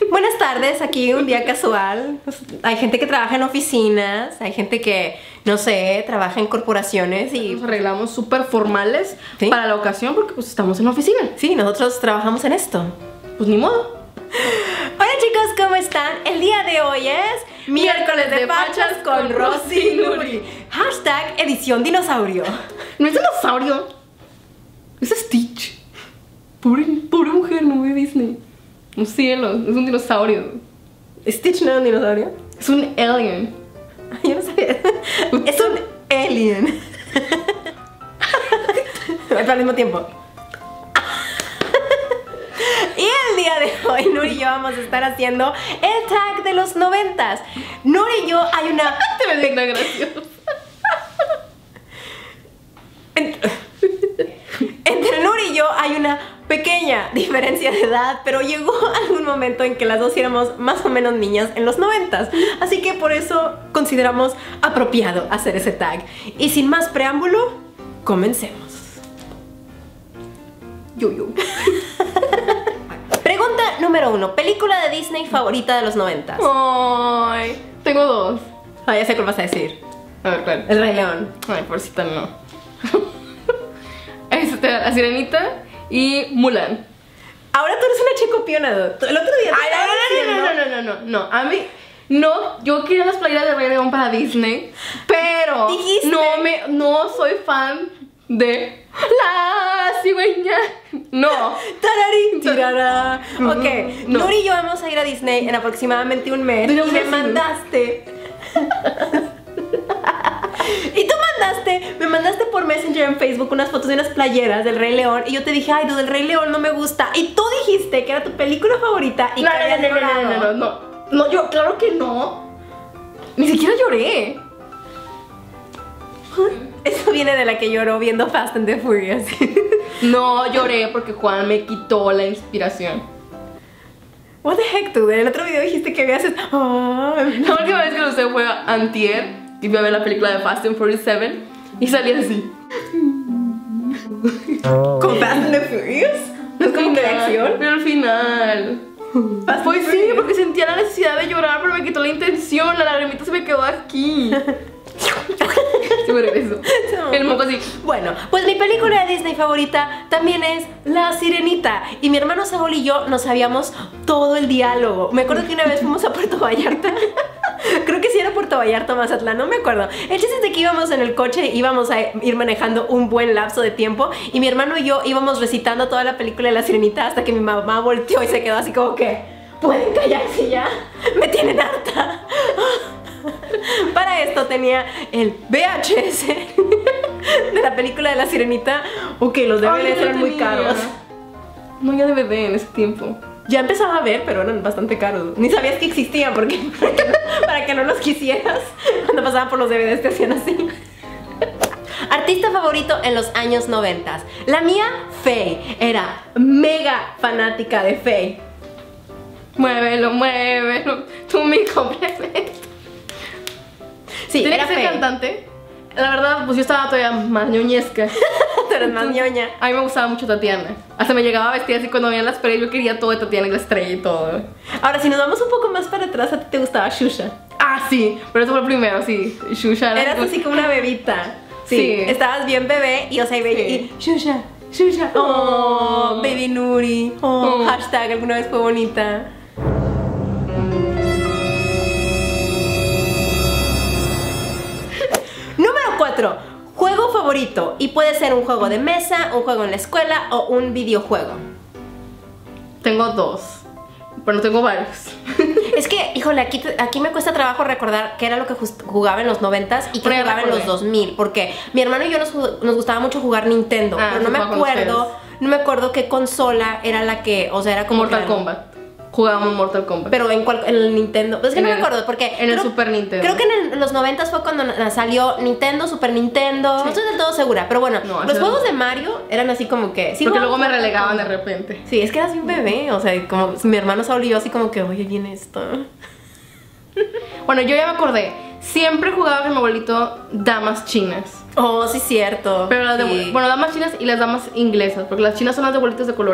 Buenas tardes, aquí un día casual. Hay gente que trabaja en oficinas, hay gente que, no sé, trabaja en corporaciones y nos arreglamos súper formales, ¿sí?, para la ocasión porque pues estamos en la oficina. Sí, nosotros trabajamos en esto. Pues ni modo. Hola chicos, ¿cómo están? El día de hoy es miércoles de pachas con Rosy y Nuri. Hashtag edición dinosaurio. No es dinosaurio, es Stitch. Pobre mujer, no ve Disney. Un cielo, es un dinosaurio. ¿Stitch no es un dinosaurio? Es un alien. Yo no sabía. Es un alien. Al mismo tiempo. Y el día de hoy Nuri y yo vamos a estar haciendo el tag de los 90s. Nuri y yo hay una... Te me digna gracioso. Entre Nuri y yo hay una pequeña diferencia de edad, pero llegó algún momento en que las dos éramos más o menos niñas en los 90s. Así que por eso consideramos apropiado hacer ese tag. Y sin más preámbulo, comencemos. Yo. Pregunta número 1. Película de Disney favorita de los 90s. Ay, tengo dos. Ah, ya sé cuál vas a decir. A ver, ¿cuál? El Rey León. Ay, pobrecita, no. La Sirenita y Mulan. Ahora tú eres una chicopiona. El otro día No. A mí, no, yo quería las playeras de Rey León para Disney, pero dijiste, no soy fan de la cigüeña. No. Tararín, tirara. Ok, No. Nuri y yo vamos a ir a Disney en aproximadamente un mes. Pero Y me mandaste. Y tú me mandaste por Messenger en Facebook unas fotos de unas playeras del Rey León. Y yo te dije, ay, dude, el Rey León no me gusta. Y tú dijiste que era tu película favorita. Y No, yo, claro que no. Ni siquiera lloré. Eso viene de la que lloró viendo Fast and the Furious. No lloré porque Juan me quitó la inspiración. What the heck, dude, en el otro video dijiste que habías... Oh. La última vez que lo usé fue antier y fui a ver la película de Fast and Furious 7 y salí así. ¿Con Fast and the Furious? ¿No es como que de acción? Pero al final. Pues sí, porque sentía la necesidad de llorar, pero me quitó la intención, la lagrimita se me quedó aquí. Sí, me regreso. El moco así. Bueno, pues mi película de Disney favorita también es La Sirenita. Y mi hermano Saúl y yo nos sabíamos todo el diálogo. Me acuerdo que una vez fuimos a Puerto Vallarta. Creo que sí era Puerto Vallarta, Mazatlán, no me acuerdo. El chiste es de que íbamos en el coche, íbamos a ir manejando un buen lapso de tiempo. Y mi hermano y yo íbamos recitando toda la película de La Sirenita hasta que mi mamá volteó y se quedó así como que... ¿Pueden callarse ya? Me tienen harta. Para esto tenía el VHS de la película de La Sirenita. Ok, los DVDs eran muy caros. No había DVD en ese tiempo. Ya empezaba a ver, pero eran bastante caros. Ni sabías que existían porque para que no los quisieras. Cuando pasaban por los DVDs te hacían así. Artista favorito en los años 90. La mía, Faye. Era mega fanática de Faye. Muévelo, tú mi complemento. Sí, ¿Tenía era que ser Faye. cantante? La verdad, pues yo estaba todavía más ñoñesca. Tú eres más ñoña. A mí me gustaba mucho Tatiana. Hasta me llegaba a vestir así cuando veía las paredes. Yo quería todo de Tatiana y la estrella y todo. Ahora, si nos vamos un poco más para atrás, ¿a ti te gustaba Xuxa? Ah, sí, pero eso fue el primero, sí. Xuxa era... Eras así como una bebita. Sí. Estabas bien bebé y, o sea, y Xuxa. Oh, baby Nuri. Oh, hashtag alguna vez fue bonita. Número 4. Juego favorito. Y puede ser un juego de mesa, un juego en la escuela o un videojuego. Tengo dos, pero no tengo varios. Es que, híjole, aquí me cuesta trabajo recordar qué era lo que jugaba en los 90s y qué jugaba en los 2000. Porque mi hermano y yo nos gustaba mucho jugar Nintendo. Pero no me acuerdo qué consola era la que, o sea, era como Mortal Kombat. Jugábamos Mortal Kombat. Pero en el Nintendo. Pues es que no me acuerdo porque... En el Super Nintendo. Creo que en los 90s fue cuando salió Nintendo, Super Nintendo. Sí. No estoy del todo segura, pero bueno. No, los juegos de Mario eran así como que... Sí, porque luego me relegaban de repente. Sí, es que eras un bebé. O sea, como mi hermano Saúl y yo así como que, oye, viene esto. Bueno, yo ya me acordé. Siempre jugaba con mi abuelito damas chinas. Oh, sí, cierto. Pero las de, sí. bueno, damas chinas y las damas inglesas, porque las chinas son las de bolitas de colores.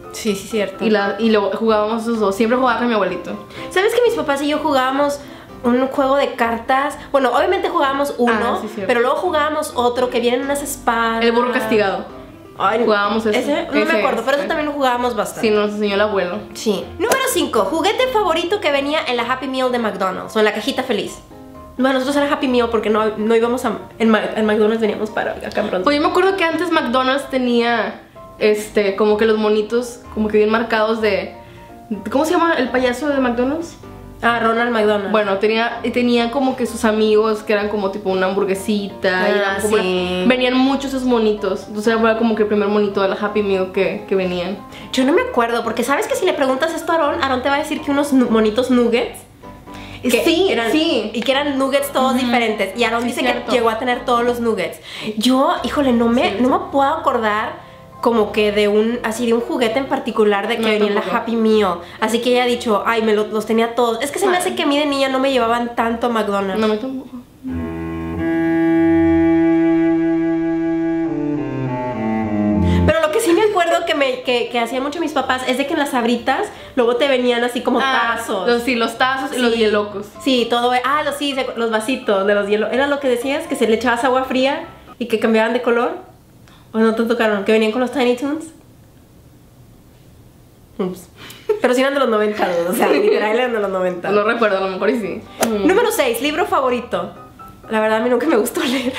Sí, sí, cierto. Y luego jugábamos esos dos. Siempre jugaba con mi abuelito. ¿Sabes que mis papás y yo jugábamos un juego de cartas? Bueno, obviamente jugábamos uno, sí, pero luego jugábamos otro que vienen unas espadas. El burro castigado. Ay, jugábamos ese. No me acuerdo, pero eso también lo jugábamos bastante. Sí, nos enseñó el abuelo. Sí. Número 5. Juguete favorito que venía en la Happy Meal de McDonald's o en la cajita feliz. Bueno, nosotros era Happy Meal porque no íbamos en McDonald's, veníamos para acá pronto. Pues yo me acuerdo que antes McDonald's tenía como que los monitos como que bien marcados de... ¿Cómo se llama el payaso de McDonald's? Ah, Ronald McDonald. Bueno, tenía como que sus amigos que eran como tipo una hamburguesita. Sí. Venían muchos esos monitos. Entonces era como que el primer monito de la Happy Meal que venían. Yo no me acuerdo, porque sabes que si le preguntas esto a Aaron te va a decir que unos monitos nuggets. Sí. Y que eran nuggets todos diferentes. Y Aaron dice cierto. que llegó a tener todos los nuggets. Yo, híjole, no me puedo acordar como que de un juguete en particular de que venía en la Happy Meal. Así que ella ha dicho, ay, los tenía todos. Es que se me hace que a mí de niña no me llevaban tanto a McDonald's. No me tampoco. Pero lo que sí me acuerdo que hacían mucho mis papás es de que en las Sabritas luego te venían así como tazos. Los tazos y los hielocos. Sí, todo. Los vasitos de los hielos. ¿Era lo que decías? Que se le echabas agua fría y que cambiaban de color. ¿O no te tocaron? ¿Que venían con los Tiny Toons? Ups. Pero sí eran de los 90, o sea, literal eran de los 90. No recuerdo, a lo mejor y sí. Número 6, libro favorito. La verdad a mí nunca me gustó leer.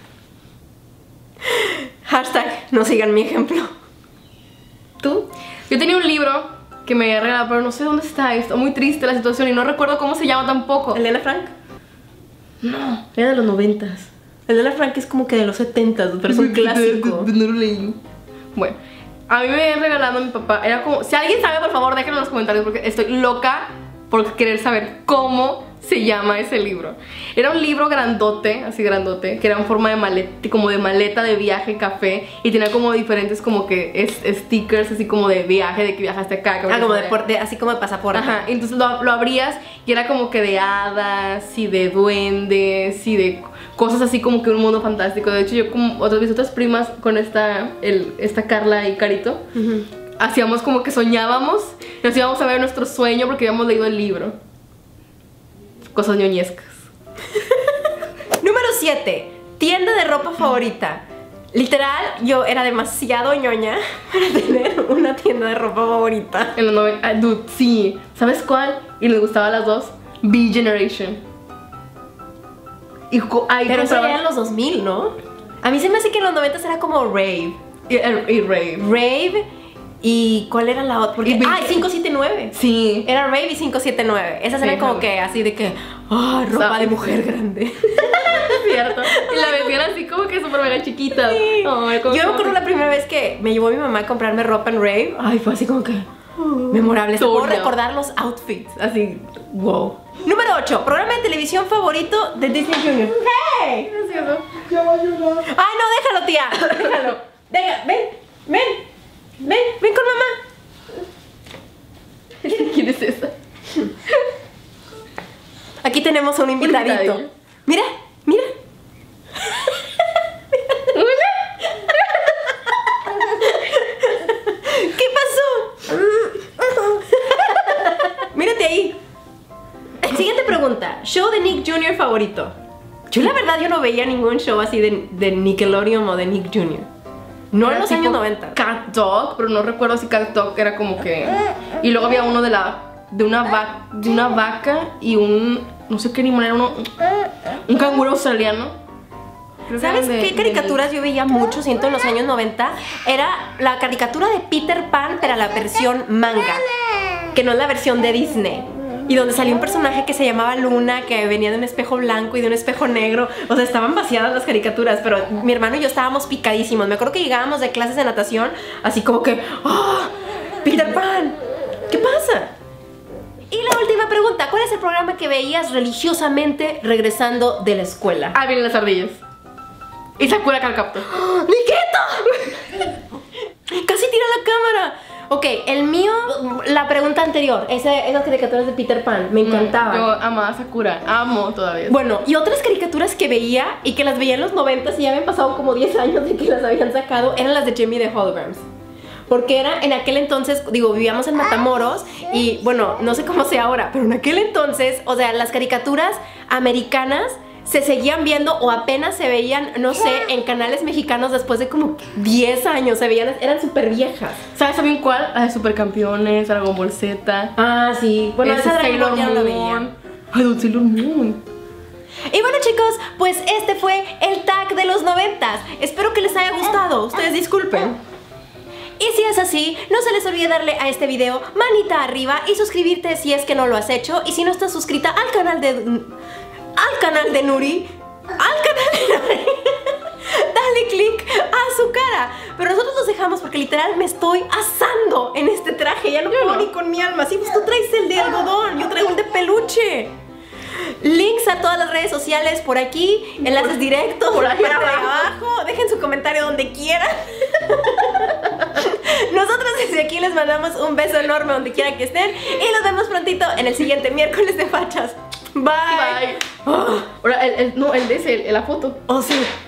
Hashtag, no sigan mi ejemplo. ¿Tú? Yo tenía un libro que me había regalado, pero no sé dónde está. Está muy triste la situación y no recuerdo cómo se llama tampoco. ¿El de Ana Frank? No, era de los 90s. El de Ana Frank es como que de los 70s, pero es un clásico. No lo leí. Bueno, a mí me habían regalado a mi papá. Era como, si alguien sabe, por favor, déjenlo en los comentarios porque estoy loca por querer saber cómo se llama ese libro. Era un libro grandote, así grandote, que era en forma de maleta, como de maleta de viaje café, y tenía como diferentes como que stickers así como de viaje, de que viajaste acá. Como así como de pasaporte. Ajá, entonces lo abrías y era como que de hadas y de duendes y de cosas así como que un mundo fantástico. De hecho yo como mis otras primas con esta Carla y Carito, hacíamos como que soñábamos, nos íbamos a ver nuestro sueño porque habíamos leído el libro. Cosas ñoñescas. Número 7. Tienda de ropa favorita. Literal, yo era demasiado ñoña para tener una tienda de ropa favorita. En los 90, dude, sí. ¿Sabes cuál? Y nos gustaba a las dos. B Generation. Pero eso era en los 2000, ¿no? A mí se me hace que en los 90 era como Rave. Y Rave. Rave. ¿Y cuál era la otra? Porque, 579. Sí. Era Rave y 579. Esas eran como que así de que, ropa de mujer grande. Es cierto. Y la vendían así como que súper mega chiquita. Sí. Yo me acuerdo la primera vez que me llevó mi mamá a comprarme ropa en Rave. Ay, fue así como que memorable. Puedo recordar los outfits. Así, wow. Número 8. Programa de televisión favorito de Disney Junior. ¡Hey! Gracioso. Ya va a llorar. ¡Ay, no! Déjalo, tía. Déjalo. Venga, ven con mamá. ¿Quién es esa? Aquí tenemos a un invitadito. Mira. ¿Qué pasó? Mírate ahí. Siguiente pregunta. Show de Nick Jr. favorito. Yo la verdad yo no veía ningún show así de Nickelodeon o de Nick Jr. No en los años 90. Cat Dog, pero no recuerdo si Cat Dog era como que... Y luego había uno de una vaca y no sé qué animal era, un canguro australiano. ¿Sabes qué caricaturas yo veía mucho, siento, en los años 90? Era la caricatura de Peter Pan, pero la versión manga, que no es la versión de Disney. Y donde salió un personaje que se llamaba Luna, que venía de un espejo blanco y de un espejo negro. O sea, estaban vaciadas las caricaturas, pero mi hermano y yo estábamos picadísimos. Me acuerdo que llegábamos de clases de natación, así como que, Peter Pan, ¿qué pasa? Y la última pregunta, ¿cuál es el programa que veías religiosamente regresando de la escuela? Ah, vienen las ardillas. Y Sakura Card Captor. ¡Nikita! ¡Casi tira la cámara! Ok, el mío, la pregunta anterior, esas caricaturas de Peter Pan, me encantaban. Yo amaba a Sakura, amo todavía. Bueno, y otras caricaturas que veía y que las veía en los 90 y ya habían pasado como 10 años de que las habían sacado, eran las de Jimmy de Holograms. porque era en aquel entonces, digo, vivíamos en Matamoros y bueno, no sé cómo sea ahora, pero en aquel entonces, o sea, las caricaturas americanas se seguían viendo o apenas se veían, no sé, en canales mexicanos después de como 10 años, se veían, eran súper viejas. ¿Sabes también cuál? La de Supercampeones, Dragon Ball Z. Ah, sí. Bueno, esa Dragon Ball ya no la veía. Ay, Don Sailor Moon. Y bueno, chicos, pues este fue el tag de los 90s. Espero que les haya gustado. Ustedes disculpen. Y si es así, no se les olvide darle a este video manita arriba y suscribirte si es que no lo has hecho. Y si no estás suscrita al canal de Nuri, dale click a su cara. Pero nosotros los dejamos porque literal me estoy asando en este traje. Ya no puedo ni con mi alma. Sí, pues tú traes el de algodón, yo traigo el de peluche. Links a todas las redes sociales por aquí, enlaces directos por ahí abajo. Dejen su comentario donde quieran. Nosotros desde aquí les mandamos un beso enorme donde quiera que estén. Y nos vemos prontito en el siguiente miércoles de fachas. Bye. Bye. Ahora, no, el de ese, la foto. Oh, sí.